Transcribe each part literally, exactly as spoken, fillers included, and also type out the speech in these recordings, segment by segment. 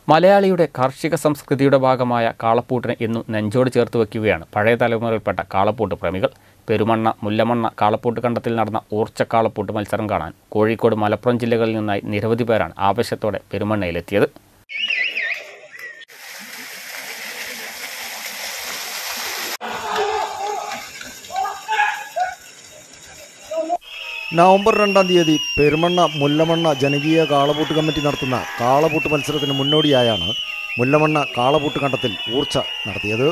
മലയാളിയുടെ കാർഷിക സംസ്കൃതിയുടെ ഭാഗമായ കാളപ്പൂട്ടിനെ ഇന്നും നെഞ്ചോട് ചേർത്ത് വയ്ക്കുകയാണ് പഴയ തലമുറയിൽപ്പെട്ട കാളപ്പൂട്ട് പ്രേമികൾ. പെരുമണ്ണ, മുല്ലമണ്ണ കാളപ്പൂട്ട് കണ്ടത്തിൽ നടന്ന ഊർച്ച കാളപ്പൂട്ട് മത്സരം കാണാൻ കോഴിക്കോട്, മലപ്പുറം ജില്ലകളിൽ നിന്നായി നിരവധി പേരാണ് ആവേശത്തോടെ പെരുമണ്ണയിലെത്തിയത്. നവംബർ രണ്ടാം തീയതി പെരുമണ്ണ മുല്ലമണ്ണ ജനകീയ കാളപൂട്ട് കമ്മിറ്റി നടത്തുന്ന കാളപൂട്ട് മത്സരത്തിന് മുന്നോടിയായാണ് മുല്ലമണ്ണ കാളപൂട്ട് കണ്ടത്തിൽ ഊർച്ച നടത്തിയത്.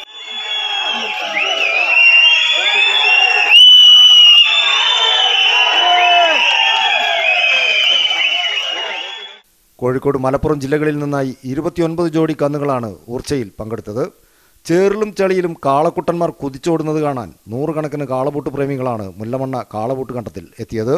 കോഴിക്കോട്, മലപ്പുറം ജില്ലകളിൽ നിന്നായി ഇരുപത്തിയൊൻപത് ജോഡി കന്നുകളാണ് ഊർച്ചയിൽ പങ്കെടുത്തത്. ചേറിലും ചളിയിലും കാളക്കുട്ടന്മാർ കുതിച്ചോടുന്നത് കാണാൻ നൂറുകണക്കിന് കാളപൂട്ട് പ്രേമികളാണ് മുല്ലമണ്ണ കാളപൂട്ട് കണ്ടത്തിൽ എത്തിയത്.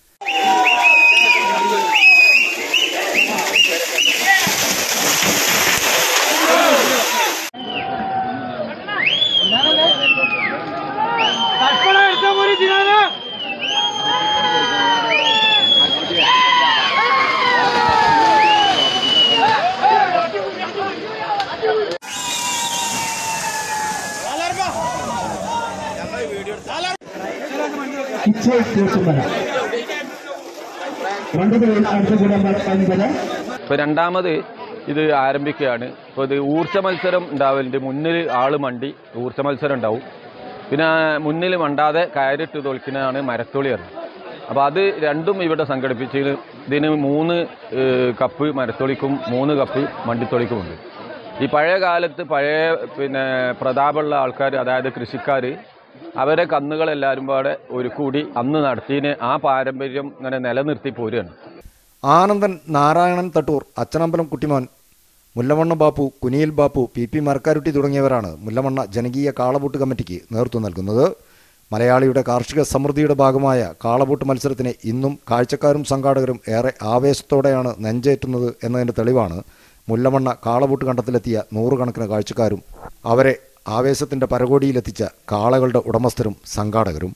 ഇപ്പോൾ രണ്ടാമത് ഇത് ആരംഭിക്കുകയാണ്. ഇപ്പോൾ ഇത് ഊർച്ച മത്സരം ഉണ്ടാവലുണ്ട്. മുന്നിൽ ആൾ മണ്ടി ഊർച്ച മത്സരം ഉണ്ടാവും. പിന്നെ മുന്നിൽ മണ്ടാതെ കയറിട്ട് തോൽക്കുന്നതാണ് മരത്തോളി അറിഞ്ഞത്. അപ്പോൾ അത് രണ്ടും ഇവിടെ സംഘടിപ്പിച്ച് ഇതിന് മൂന്ന് കപ്പ് മരത്തോളിക്കും മൂന്ന് കപ്പ് മണ്ടിത്തോളിക്കുമുണ്ട്. ഈ പഴയ കാലത്ത് പഴയ പിന്നെ പ്രതാപമുള്ള ആൾക്കാർ, അതായത് കൃഷിക്കാർ, അവരെ കന്നുകളെല്ലാവരും പാടെ ഒരു കൂടി അന്ന് നടത്തിയതിന് ആ പാരമ്പര്യം ഇങ്ങനെ നിലനിർത്തി പോരുകയാണ്. ആനന്ദൻ, നാരായണൻ തട്ടൂർ, അച്ചനമ്പലം കുട്ടിമോൻ, മുല്ലമണ്ണ ബാപ്പു, കുനിയിൽ ബാപ്പു, പി പി മരക്കാരുട്ടി തുടങ്ങിയവരാണ് മുല്ലമണ്ണ ജനകീയ കാളപൂട്ട് കമ്മിറ്റിക്ക് നേതൃത്വം നൽകുന്നത്. മലയാളിയുടെ കാർഷിക സമൃദ്ധിയുടെ ഭാഗമായ കാളപൂട്ട് മത്സരത്തിന് ഇന്നും കാഴ്ചക്കാരും സംഘാടകരും ഏറെ ആവേശത്തോടെയാണ് നെഞ്ചേറ്റുന്നത് എന്നതിൻ്റെ തെളിവാണ് മുല്ലമണ്ണ കാളപൂട്ട് കണ്ടത്തിലെത്തിയ നൂറുകണക്കിന് കാഴ്ചക്കാരും അവരെ ആവേശത്തിൻ്റെ പരകോടിയിലെത്തിച്ച കാളകളുടെ ഉടമസ്ഥരും സംഘാടകരും.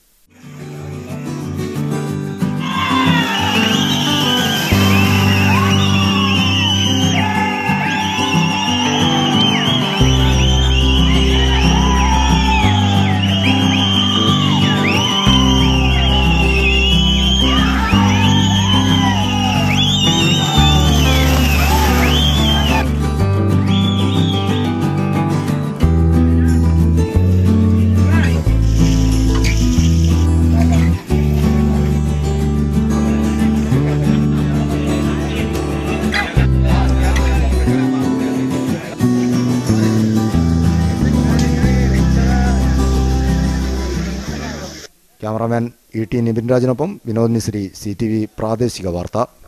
ക്യാമറാമാൻ ഇ ടി നിബിൻ രാജിനൊപ്പം Vinod Nishri, C T V പ്രാദേശിക വാർത്ത.